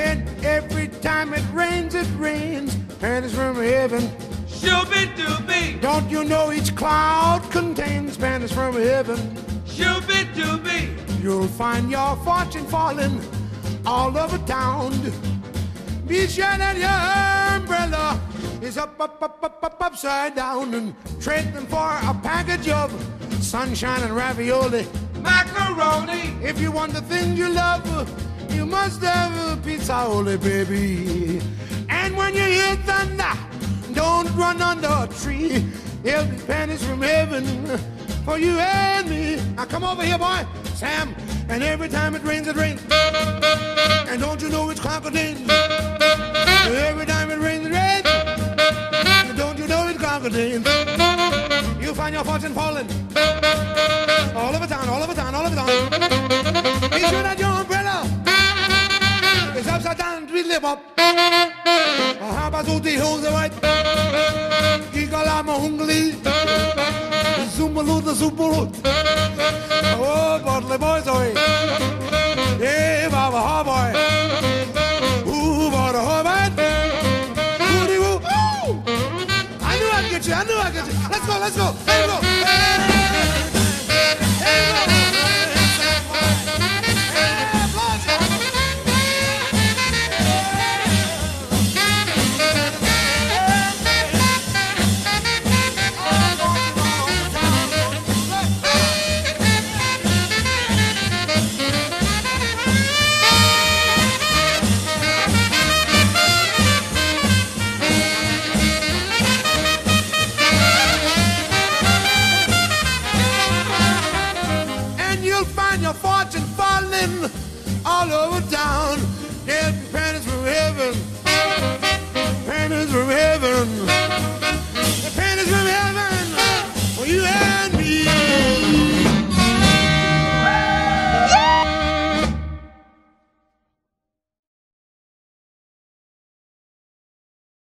And every time it rains, pennies from heaven. Shooby-dooby, Don't you know each cloud contains pennies from heaven? shooby-dooby, You'll find your fortune falling all over town. Be sure that your umbrella is upside down, and trade them for a package of sunshine and ravioli. macaroni, If you want the things you love, you must have a pizza-oli, baby. And when you hear thunder, don't run under a tree. There'll be pennies from heaven for you and me. Now come over here, boy, Sam. And every time it rains, and don't you know it's crocodile? Every time it rains, and don't you know it's crocodile? You'll find your fortune falling all over town, all over town, all over town. Be sure that your umbrella is upside down to live up. Habazuti hose white, Gigalama hungly, Zumbalu the Zumbalut. Oh, Bodley boys, oi. Yeah, Baba, ha boy. Ooh, Baba, ha man. Woody woo. Ooh! I knew I'd get you, I knew I'd get you. Let's go, let's go. There you go. There you go. Your fortune falling all over town. There'll be pennies from heaven, pennies from heaven.